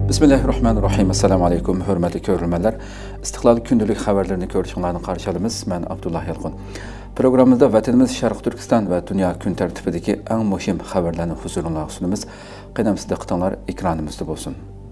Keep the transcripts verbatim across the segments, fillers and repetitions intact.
Bismillahirrahmanirrahim. Assalamu alaykum, hörmətli görürmənlər. İstiqlal gündəlik xəbərlərini görüşünlərini qarşılamız. Mən Abdullah Yalqın. Proqramımızda vətənimiz Şərq Türkistan və dünya gün tərtibidəki ən mühim xəbərlərini huzurunuzda sunumuz. Qənəmsiz diqqətinizlər ekranımızda olsun.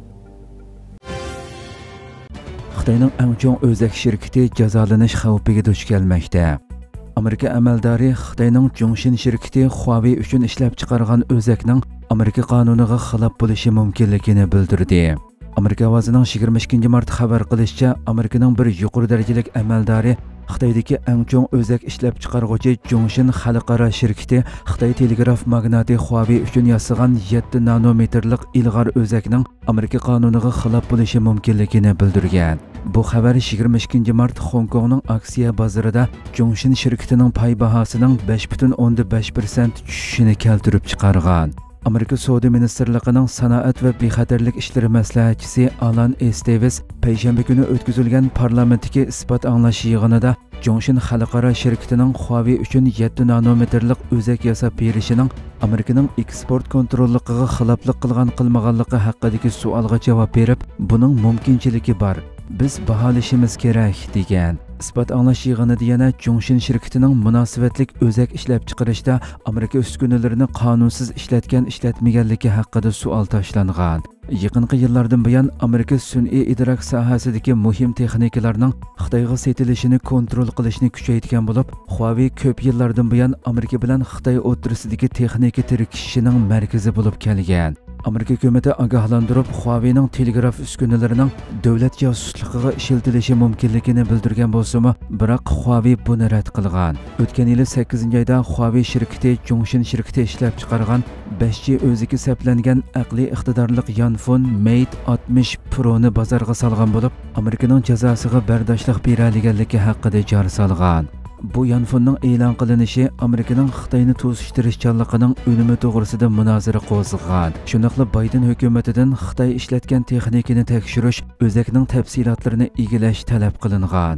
Xitayning ən çoğ özək şirkəti cəzalanış xəvfiga duch kelmoqda. Amerika əməldarı Xitayning Zhongshin şirkəti Huawei üçün ishlab chiqargan özəkning Amerika qonuniga xilof bo'lishi mumkinligini bildirdi. Amerika ovozining yigirma ikkinchi mart xabar qilishicha, Amerikaning bir yuqori darajalik amaldori Xitoydagi eng cho'ng o'zak ishlab chiqaruvchi Zhongshin xalqaro shirkati Xitoy telegraf magnati Huawei uchun yasagan yetti nanometrlik ilg'or o'zakning Amerika qonuniga xilof bo'lishi mumkinligini bildirgan. Bu xabar yigirma ikkinchi mart Hong Kongning aksiya bozorida Zhongshin shirkatining pay bahosining besh butun o'ndan besh persent tushishini keltirib chiqargan. Amerika Savdo Ministerligining sanoat va bexatarlik ishlari maslahatchisi Alan Esteves payshanba kuni o'tkazilgan parlamentdagi isbot anglash yig'inida Zhongshin xalqaro shirkatining Huawei uchun yetti nanometrlik o'zak yasab berishining Amerikaning eksport kontrolligiga xiloflik qilgan qilmaganligi haqidagi savolga javob berib, buning mumkinchiligi bor. Biz baholashimiz kerak degan. İspat anglash yig'inida yana Zhongshin shirkatining munosabatlik o'zak ishlab chiqarishda Amerika uskunalarini qonunsiz ishlatgan ishlatmaganligi haqida savol tashlangan. Yaqinqi yillardan buyon Amerika sun'iy idrok sohasidagi muhim texnikalarning Xitoyga sotilishini kontrol qilishni kuchaytirgan bo'lib, Huawei ko'p yillardan buyon Amerika bilan Xitoy o'rtasidagi texnika tirkishishining markazi bo'lib kelgan. Amerika hukumati ogohlantirib, Huawei'ning telegraf uskunalarining davlat josusligiga ishlatilishi mumkinligini bildirgan bo'lsa-mu, biroq Huawei buni rad qilgan. O'tgan yil sakkizinchi oyda Huawei shirkati Zhongshin shirkati ishlab chiqargan besh G o'ziga saplangan aqliy iqtidorli Yanfone Mate oltmish Pro ni bozorga solgan bo'lib, Amerikaning jazosiga bardoshlik bera olganligi haqida jar solgan. Bu Yanfone'ning e'lon qilinishi Amerikaning Xitoyni to'sishtirishchanligining unumi to'g'risida munozara qo'zg'agan. Shuningdek, Bayden hukumatidan Xitoy ishlatgan texnikani tekshirish, o'zakning tafsilotlarini egallash talab qilingan.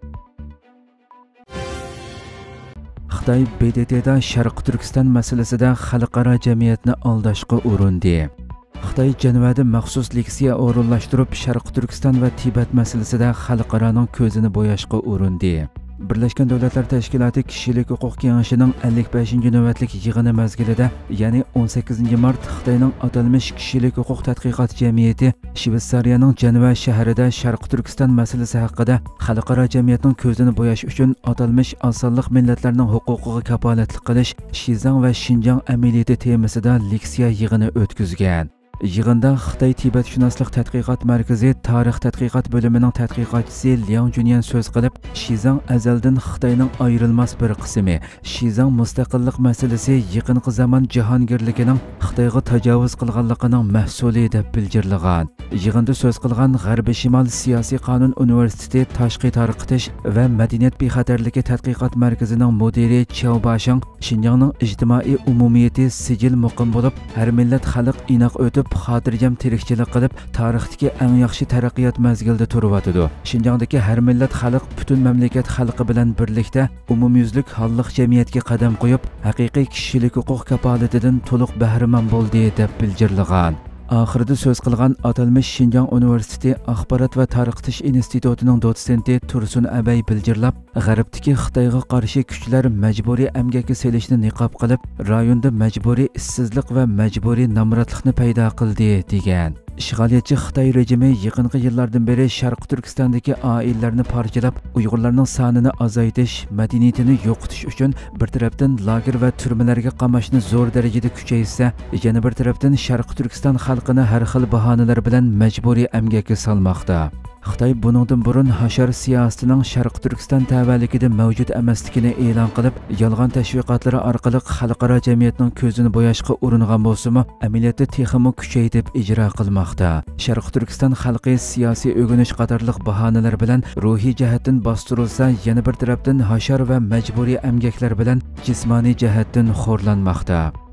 Xitoy B D T'da Sharq Turkiston masalasida xalqaro jamiyatni aldashga urindi. Xitoy Janvada maxsus leksiya o'rinlashtirib, Sharq Turkiston va Tibet masalasida xalqaroning ko'zini bo'yashga urindi. Birlashgan Davlatlar Tashkiloti Kishilik huquq kengashining ellik beshinchi navbatlik yig'ini mezgilida, ya'ni o'n sakkizinchi mart Xitoyning atalmish Kishilik huquq tadqiqot jamiyati Shveysariyaning Janva shahrida Sharq Turkiston masalasi haqida xalqaro jamiyatning ko'zini bo'yash uchun atalmish osonliq millatlarning huquqiga kafolatlik qilish, Shizang va Xinjiang amaliyoti temasida leksiya yig'ini o'tkazgan. Yig'inda Xitoy Tibatshunoslik tadqiqot markazi tarix tadqiqot bo'limining tadqiqotchisi Liang Junyan so'z qilib, Shizang azaldan Xitoyning ayrilmas bir qismi. Shizang mustaqillik masalasi yaqinqi zamon jahongirligining Xitoyga tajovuz qilganligining mahsuli deb bildirilgan. Yig'inda so'z qilgan G'arbiy Shimol siyosiy qonun universiteti tashqi tarqitish va madaniyat bexatarligi tadqiqot markazining mudiri Chao Bashang, Xinjiangning ijtimoiy umumiyati sijil muqim bo'lib, har millat xalq inoq o'tib xotirjam tirikchilik qilib, tarixdagi eng yaxshi taraqqiyot mazgilida turibdi. Xinjiangdagi har millat xalq butun mamlakat xalqi bilan birlikda umumyuzlik holliq jamiyatga qadam qo'yib, haqiqiy kishilik huquq kafolatidan to'liq bahramand bo'ldi deb bildirilgan. Oxirida so'z qilgan atalmish Xinjiang universiteti axborot va tarqitish institutining dotsenti Tursun Abay bildirlab, G'arbdagi Xitoyga qarshi kuchlar majburiy emgakka selishni niqob qilib, rayonda majburiy ishsizlik va majburiy nomrodlikni paydo qildi degan. Ishg'oliyatchi Xitoy rejimi yaqinqi yillardan beri Sharq Turkistondagi oilalarni parchalab, Uyg'urlarning sonini azaytish, madaniyatini yo'qotish uchun bir tarafdan lager va turmalarga qamashni zo'r darajada kuchaysa, yana bir tarafdan Sharq Turkiston xalqini har xil bahonalar bilan majburiy emgakka solmoqda. Xitoy buningdan burun hashar siyosatining Sharq Turkiston tavalligida mavjud emasligini e'lon qilib, yolg'on tashviqotlari orqali xalqaro jamiyatning ko'zini bo'yashga uringan bo'lsa-mu, amaliyotda texmo kuchaytirib ijro qilmoqda. Sharq Turkiston xalqi siyosiy o'g'inish qatorliq bahonalar bilan ruhiy jihatdan bostirilsa, yana bir tarafdan hashar va majburiy emgaklar bilan jismoniy jihatdan xo'rlanmoqda.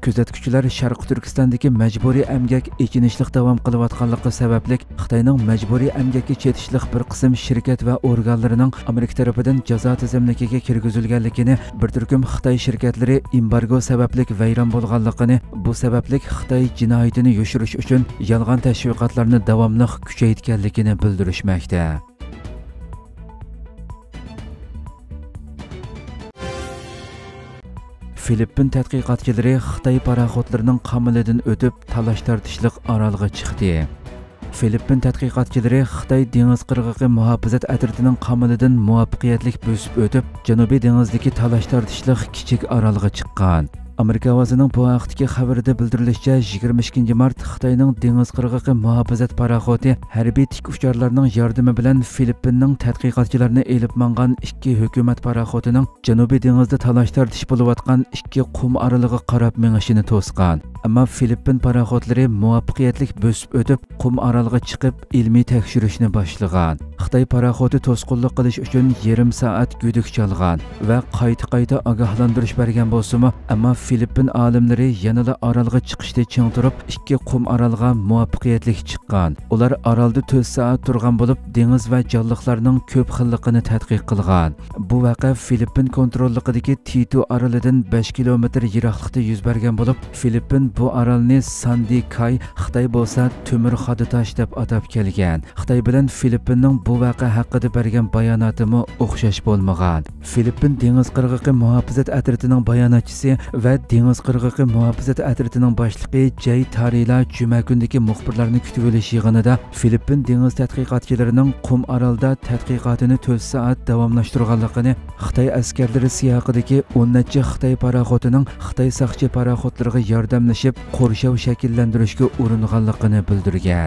Kuzatuvchilar Sharq Turkistondagi majburiy emgak echinishlik davom qilayotganligi sababli Xitoyning majburiy emgakka chetishlik bir qism shirkat va organlarining Amerika tarafidan jazo tizimligiga kirgizilganligini, bir turkum Xitoy shirkatlari embargo sababli vayron bo'lganligini, bu sababli Xitoy jinoyatini yoshirish uchun yolg'on tashviqotlarni davomli kuchaytirganligini bildirishmoqda. Filippin tadqiqotchilari Xitoy paraxodlarining qamalidan o'tib talash tortishliq orolga chiqdi. Filippin tadqiqotchilari Xitoy dengiz qirg'og'i muhofazat atritining qamalidan muvaffaqiyatli bosib o'tib, Janubiy dengizdagi talash tortishliq kichik orolga chiqqan. Amerika ovozining bu haqdagi xabarida bildirilishicha, yigirma ikkinchi mart Xitoyning dengiz qirg'og'i muhofazat paraxodi harbiy tik ucharlarning yordami bilan Filippinning tadqiqotchilarini elib mangan ikki hukumat paraxodining Janubiy dengizda talash tortish bo'layotgan ikki qum oralig'iga qarab mengishini to'sgan. Ammo Filippin paraxodlari muvaffaqiyatli bosib o'tib, qum orolga chiqib, ilmiy tekshirishni boshlagan. Xitoy paraxodi to'sqinlik qilish uchun yarim soat guduk chalgan va qayta-qayta ogohlantirish bergan bo'lsa-mu, ammo Filippin olimlari yanada orolga chiqishda ching turib, ikki qum orolga muvaffaqiyatli chiqqan. Ular orolda to'rt soat turgan bo'lib, dengiz va jonliqlarning ko'p xilligini tadqiq qilgan. Bu voqea Filippin kontrolligidagi Titu orolidan besh kilometr yiroqlikda yuz bergan bo'lib, Filippin bu orolni Sandy Cay, Xitoy bo'lsa Temir Xoditosh deb atab kelgan. Xitoy bilan Filippinning bu voqea haqida bergan bayonotimi o'xshash bo'lmagan. Filippin dengiz qirg'og'i muhofazat atritining bayonotchisi va dengiz qirg'og'i muhofazat atritining boshlig'i Jay Tarila juma kundagi muxbirlarni kutib olish yig'inida Filippin dengiz tadqiqotchilarining qum orolda tadqiqotini to'rt soat davomlashtirganligini, Xitoy askarlari siyoqidagi o'n necha Xitoy paraxodining Xitoy saqchi paraxodlariga yordamlashib, qo'rshav shakllantirishga uringanligini bildirgan.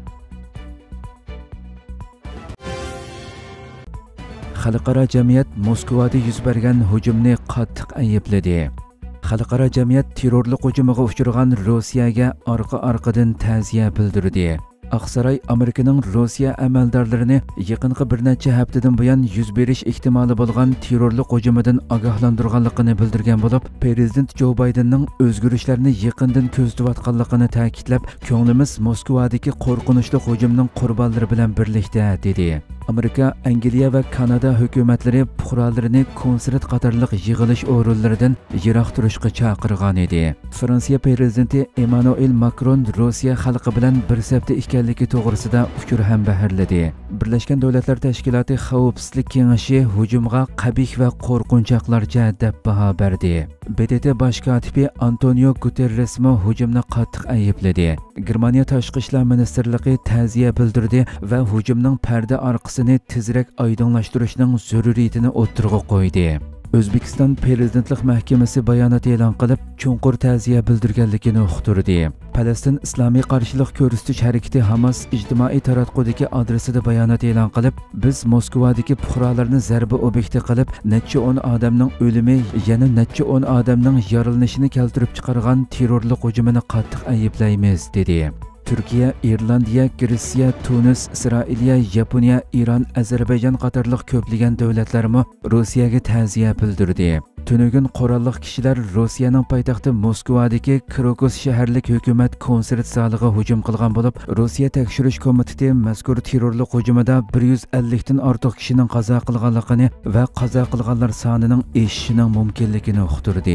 Xalqaro jamiyat Moskvada yuz bergan hujumni qattiq aybladi. Xalqaro jamiyat terrorlik hujumiga uchragan Rossiyaga orqa-orqadan ta'ziya bildirdi. Aqsaray Amerikaning Rossiya amaldorlarini yaqinqi bir necha haftadan buyon yuz berish ehtimoli bo'lgan terrorlik hujumidan ogohlantirganligini bildirgan bo'lib, Prezident Joe Bidenning o'zgarishlarni yaqindan ko'zlayotganligini ta'kidlab, ko'nglimiz Moskvadagi qo'rqinchli hujumning qurbonlari bilan birlikda dedi. Amerika, Angliya va Kanada hukumatlari fuqarolarini konsert qatorliq yig'ilish o'rinlaridan yiroq turishga chaqirgan edi. Fransiya prezidenti Emmanuel Macron Rossiya xalqi bilan bir safda ekanligi to'g'risida uchur ham baharladi. Birlashgan Davlatlar Tashkiloti Xavfsizlik kengashi hujumga qabih va qo'rqinchoqlarcha deb baho berdi. B D T bosh kotibi Antonio Guterres mo hujumni qattiq aybladi. Germaniya tashqi ishlar ministrligi ta'ziya bildirdi va hujumning parda orqasini tezroq oydinlashtirishning zaruriyatini o'ttirg'a qo'ydi. O'zbekiston Prezidentlik mahkamasi bayonot e'lon qilib, chunqur ta'ziya bildirganligini uqtirdi. Falastin Islomiy qarshilik ko'rsatish harakati Hamas ijtimoiy taratqudagi adresida bayonot e'lon qilib, biz Moskvadagi fuqarolarni zarba obyekti qilib, necha o'n odamning o'limi, yana necha o'n odamning yaralanishini keltirib chiqargan terrorlik hujumini qattiq ayblaymiz dedi. Turkiya, Irlandiya, Gretsiya, Tunis, Isroiliya, Yaponiya, Iran, Ozarbayjon qatorliq ko'plagan davlatlarmi Rossiyaga ta'ziya bildirdi. Tunugun qurolli kishilar Rossiyaning poytaxti Moskvadagi Krokus shaharlik hukumat konsert zaliga hujum qilgan bo'lib, Rossiya tekshirish komiteti mazkur terrorlik hujumida bir yuz ellik dan ortiq kishining qazo qilganligini va qazo qilganlar sonining eshishining mumkinligini uqtirdi.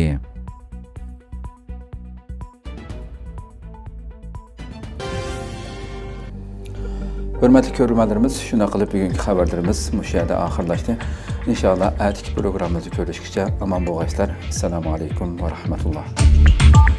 Hürmetli görürmenlerimiz, şuna qilib bugungi xabarlarimiz mush yerda oxirlashdi. İnşallah atiki programmamizni ko'rishgacha aman bo'linglar. Assalomu alaykum va rahmatulloh.